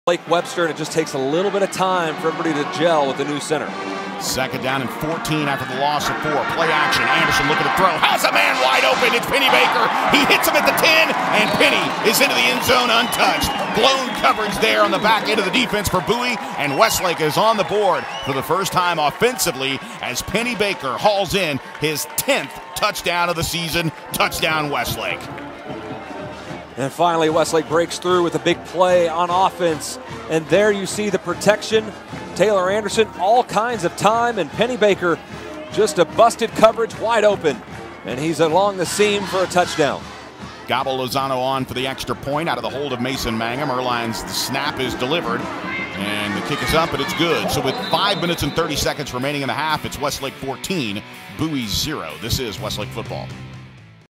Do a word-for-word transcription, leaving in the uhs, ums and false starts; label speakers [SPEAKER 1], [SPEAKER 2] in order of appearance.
[SPEAKER 1] Blake Webster, and it just takes a little bit of time for everybody to gel with the new center.
[SPEAKER 2] Second down and fourteen after the loss of four. Play action. Anderson looking to throw. Has a man wide open. It's Penny Baker. He hits him at the ten, and Penny is into the end zone untouched. Blown coverage there on the back end of the defense for Bowie, and Westlake is on the board for the first time offensively as Penny Baker hauls in his tenth touchdown of the season. Touchdown Westlake.
[SPEAKER 1] And finally, Westlake breaks through with a big play on offense. And there you see the protection. Taylor Anderson, all kinds of time, and Penny Baker, just a busted coverage, wide open. And he's along the seam for a touchdown.
[SPEAKER 2] Gabo Lozano on for the extra point out of the hold of Mason Mangum. Erline's the snap is delivered, and the kick is up, and it's good. So with five minutes and thirty seconds remaining in the half, it's Westlake fourteen, Bowie zero. This is Westlake football.